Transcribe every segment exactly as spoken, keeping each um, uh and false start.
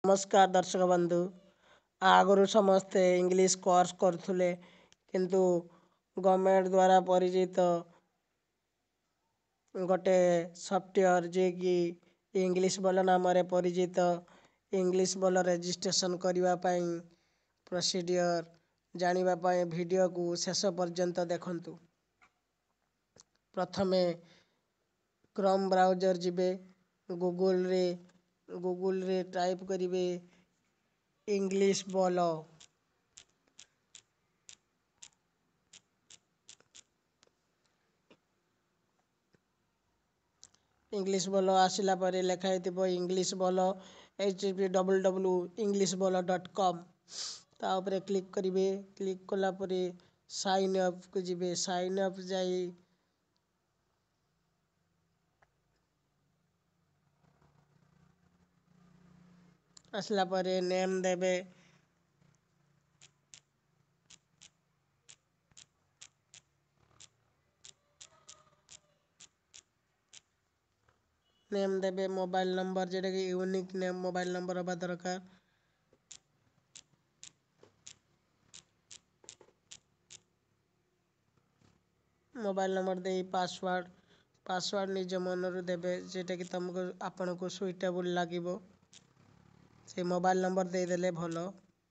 नमस्कार दर्शक बंधु आगु समस्ते इंग्लिश कोर्स करुले किंतु गवर्नमेंट द्वारा परिचित गोटे सॉफ्टवेयर जे कि इंग्लिश बोल नाम परिचित इंग्लिश बोल रजिस्ट्रेशन करने प्रोसीडियर जानापी वीडियो को शेष पर्यंत देखंतु। प्रथमे क्रोम ब्राउजर जिबे गूगल रे गूगल रे टाइप करिवे इंग्लिश बोलो इंग्लिश बोलो आसिला परे लिखाई थिबो English Bolo H T P double double English Bolo dot com ता ऊपर क्लिक करिवे। क्लिक कला परे साइन अप को जिबे साइन अप जाई आसला परे नेम देबे नेम देबे मोबाइल नंबर जेटा कि यूनिक नेम मोबाइल नंबर हबा दरकार। मोबाइल नंबर दे पासवर्ड पासवर्ड निज मनरू देबे जेटा कि तुमको आपन को सुइटेबल लागिबो से मोबाइल नंबर दे देले भलो।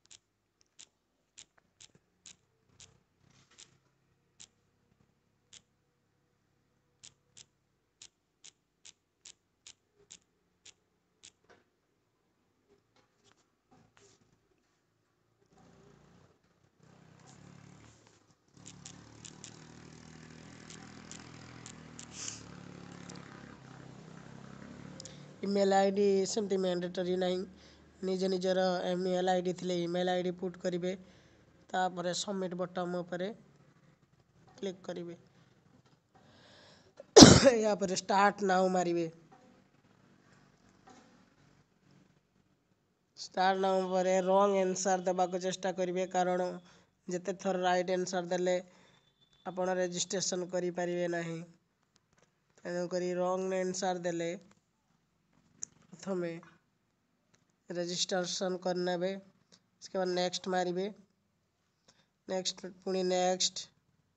ईमेल आईडी सेमती मैंडेटरी नहीं निज निजर ईमेल आईडी थिले ईमेल आईडी पुट करिवे तापर सबमिट बटन ऊपर क्लिक करिवे। या पर स्टार्ट नाउ मारिवे स्टार्ट नाउ पर रॉन्ग आंसर देबा को चेष्टा करिवे कारण जते थर राइट आंसर देले आपण रजिस्ट्रेशन करि परिवे नाही तेनो करी रॉन्ग आंसर देले प्रथमे रजिस्ट्रेशन करनेबे इसके बाद नेक्स्ट मारिवे नेक्स्ट पुणी नेक्स्ट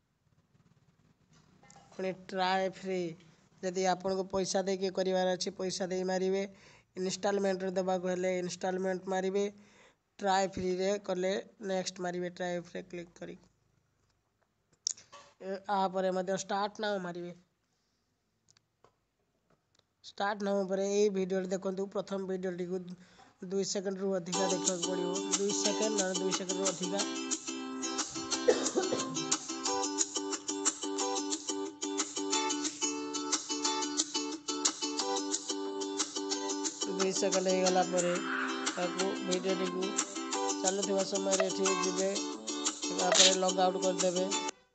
पुणी ट्राई फ्री यदि आपन को पैसा दे के करिवार अछि पैसा दे मारिवे इंस्टॉलमेंट रे देबा को हेले इंस्टॉलमेंट मारिवे ट्राई फ्री रे कले नेक्स्ट मारिवे ट्राई फ्री क्लिक करी आ परे मध्ये स्टार्ट नाउ मारिवे स्टार्ट नाउ पर ए वीडियो देखंतु प्रथम वीडियो टी को दो सेकंड रु अधिका देखा पड़ियो दो सेकंड ना दो सेकंड रु अधिका दो सेकंड हो गला परे ताको वीडियो टी को चलुवा समय रे ठीक जिबे तापर लॉग आउट कर देबे।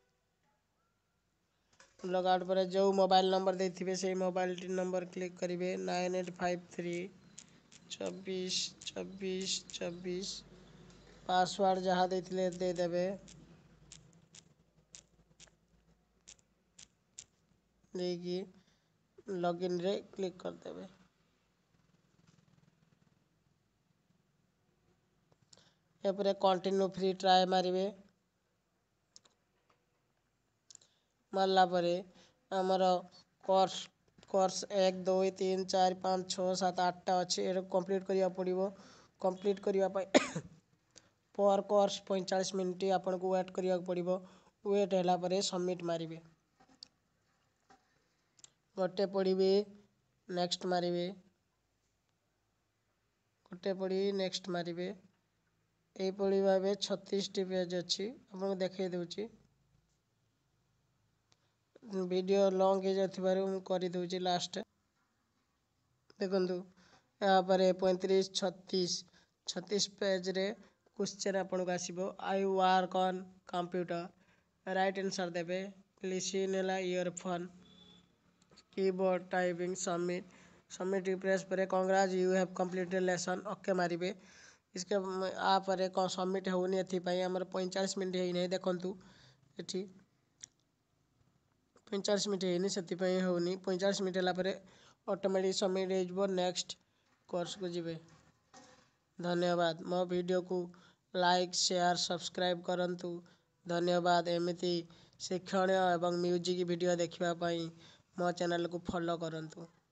लॉग आउट पर जो मोबाइल नंबर देथिबे से मोबाइल टी नंबर क्लिक करिवे नाइन एट फाइव थ्री चौबीस चौबीस चौबीस पासवर्ड जहाँ देथिले दे देबे देगी लॉगिन रे क्लिक कर देबे। एपरे कंटिन्यू फ्री ट्राई मारिवे मारला परे हमर कोर्स कोर्स एक दो तीन चार पाँच छः सात आठ अच्छे ये कंप्लीट करिया पड़िबो कंप्लीट करिया पय पर कोर्स पैंतालीस मिनिट आपन को वेट करिया पड़िबो वेट हैला परे सबमिट मारिवे गोटे पड़िबे नेक्स्ट मारिवे गोटे पड़ी नेक्स्ट मारिवे ए पड़ी भाबे छत्तीस टी पेज अछि आपन देखाई देउची वीडियो लॉन्ग हो जाथिबारु मु करि दउची लास्ट देखंतु यहाँ पर पैंतीस छत्तीस छत्तीस पेज रे क्वेश्चन आपन को आसीबो I work on computer right answer देबे लिसन एला earphone keyboard typing submit submit press पर congrats you have completed lesson okay मारिबे। इसके आ पर कौन सबमिट होनी एथि पई हमर पैंतालीस मिनिट हेई नै देखंतु एठी पैंतालीस मिनिट हेनी सेति पई होनी पैंतालीस मिनिट हला परे ऑटोमेटिक सबमिट हो जबो नेक्स्ट कोर्स को जिबे ଧନ୍ୟବାଦ। ମୋ ଭିଡ଼ିଓକୁ ଲାଇକ୍ ସେୟାର ସବସ୍କ୍ରାଇବ୍ କରନ୍ତୁ। ଧନ୍ୟବାଦ। ଏମିତି ଶିକ୍ଷଣୀୟ ଏବଂ ମ୍ୟୁଜିକ୍ ଭିଡ଼ିଓ ଦେଖିବା ପାଇଁ ମୋ ଚ୍ୟାନେଲକୁ ଫଲୋ କରନ୍ତୁ।